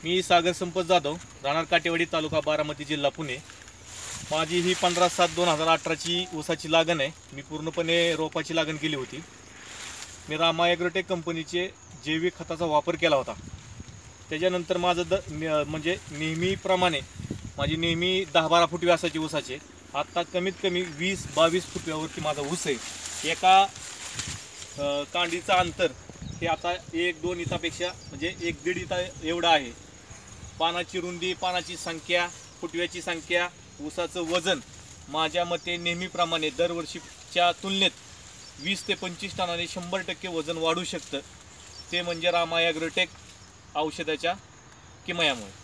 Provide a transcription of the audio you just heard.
मी सागर संपत जाधव, राहणार काटेवाडी, तालुका बारामती, जिल्हा पुणे। माझी ही 15/7/2018ची ऊसाची लागण आहे। मी पूर्णपणे रोपाची लागण केली होती। मी रामा ॲग्रोटेक कंपनीचे जैविक खताचा वापर केला होता। त्याच्यानंतर माझं म्हणजे नेहमीप्रमाणे माझी नेहमी 10-12 फूट व्यासाची ऊसाचे, आत्ता कमीत कमी 20-22 फूट व्यावरती माझा ऊस आहे। एका कांडीचा अंतर हे आता 1-2 इतापेक्षा म्हणजे 1-1.5 इता एवढं आहे। पानाची रुंदी, पानाची संख्या, फुटव्याची संख्या, ऊसाचं वजन माझ्या मते नेहमीप्रमाणे दरवर्षीच्या तुलनेत 20 ते 25 टनाने 100% वजन वाढू शकतं। ते म्हणजे रामा ॲग्रोटेक औषधाच्या किमयामुळे।